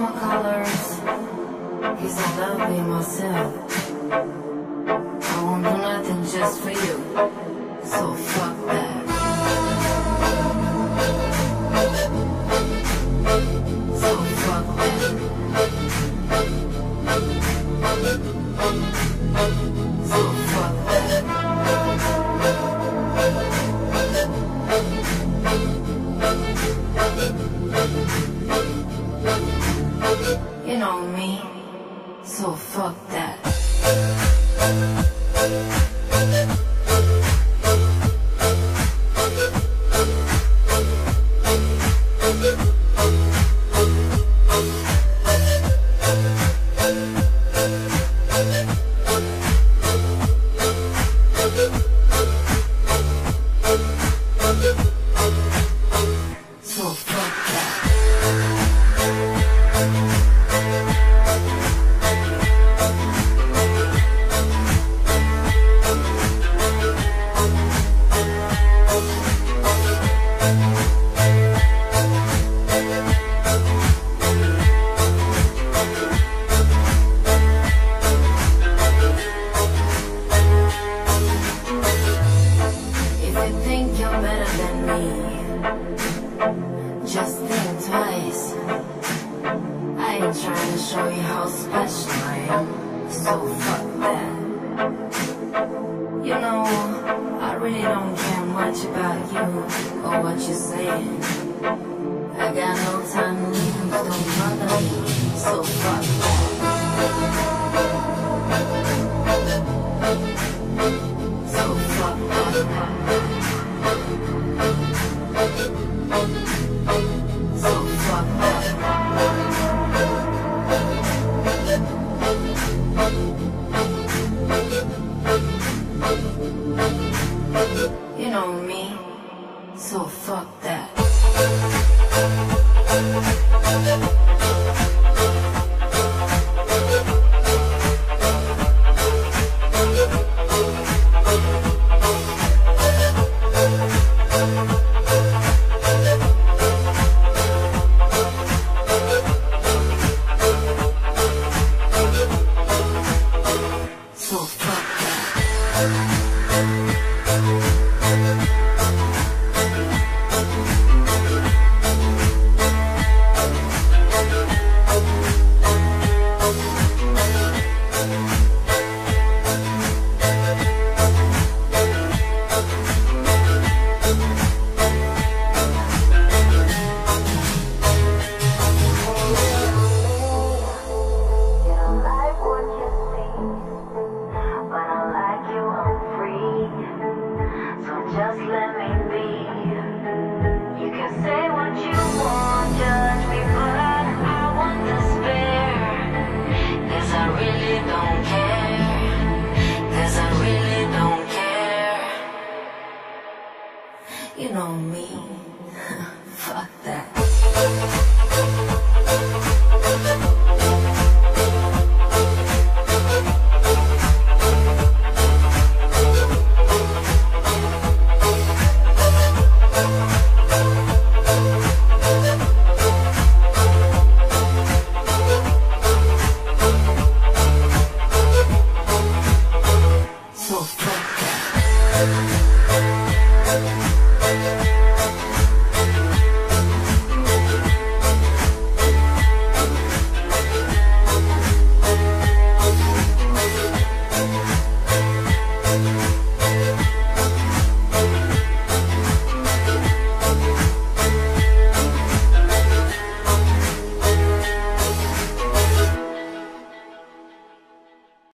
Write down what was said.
my colors, 'cause I love being myself. I won't do nothing just for you, so fuck that. So fuck that. So fuck that. You know me, so fuck that. So fuck that. If you think you're better than me, just think twice. I ain't trying to show you how special I am, so fuck that. You know, I really don't care much about you or what you're saying. I got no time to leave, don't bother me, so fuck that.